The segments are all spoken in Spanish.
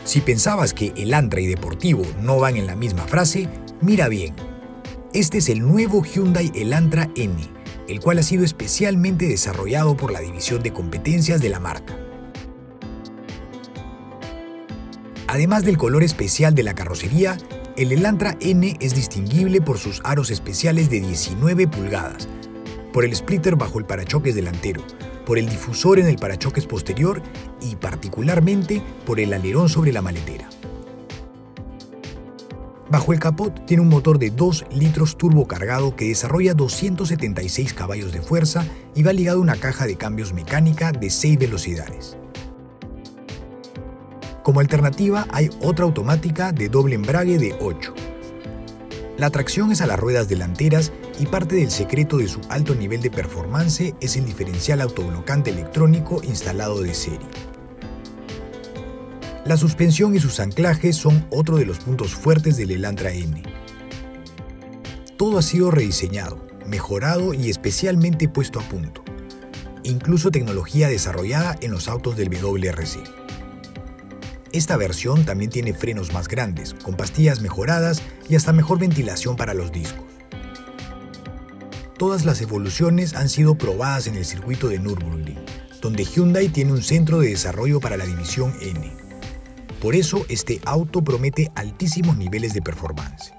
Si pensabas que Elantra y deportivo no van en la misma frase, mira bien. Este es el nuevo Hyundai Elantra N, el cual ha sido especialmente desarrollado por la división de competencias de la marca. Además del color especial de la carrocería, el Elantra N es distinguible por sus aros especiales de 19 pulgadas, por el splitter bajo el parachoques delantero, por el difusor en el parachoques posterior y particularmente por el alerón sobre la maletera. Bajo el capot tiene un motor de 2 litros turbocargado que desarrolla 276 caballos de fuerza y va ligado a una caja de cambios mecánica de 6 velocidades. Como alternativa hay otra automática de doble embrague de 8. La tracción es a las ruedas delanteras y parte del secreto de su alto nivel de performance es el diferencial autoblocante electrónico instalado de serie. La suspensión y sus anclajes son otro de los puntos fuertes del Elantra N. Todo ha sido rediseñado, mejorado y especialmente puesto a punto. Incluso tecnología desarrollada en los autos del WRC. Esta versión también tiene frenos más grandes, con pastillas mejoradas y hasta mejor ventilación para los discos. Todas las evoluciones han sido probadas en el circuito de Nürburgring, donde Hyundai tiene un centro de desarrollo para la división N. Por eso, este auto promete altísimos niveles de performance.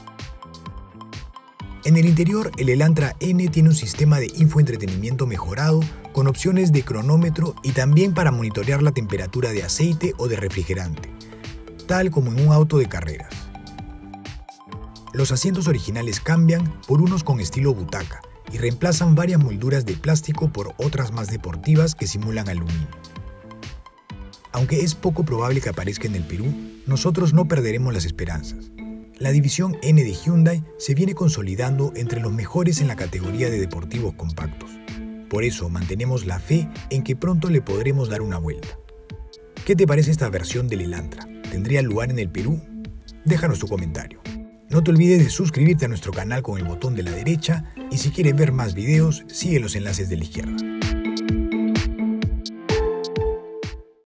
En el interior, el Elantra N tiene un sistema de infoentretenimiento mejorado con opciones de cronómetro y también para monitorear la temperatura de aceite o de refrigerante, tal como en un auto de carreras. Los asientos originales cambian por unos con estilo butaca y reemplazan varias molduras de plástico por otras más deportivas que simulan aluminio. Aunque es poco probable que aparezca en el Perú, nosotros no perderemos las esperanzas. La división N de Hyundai se viene consolidando entre los mejores en la categoría de deportivos compactos. Por eso mantenemos la fe en que pronto le podremos dar una vuelta. ¿Qué te parece esta versión del Elantra? ¿Tendría lugar en el Perú? Déjanos tu comentario. No te olvides de suscribirte a nuestro canal con el botón de la derecha y si quieres ver más videos, sigue los enlaces de la izquierda.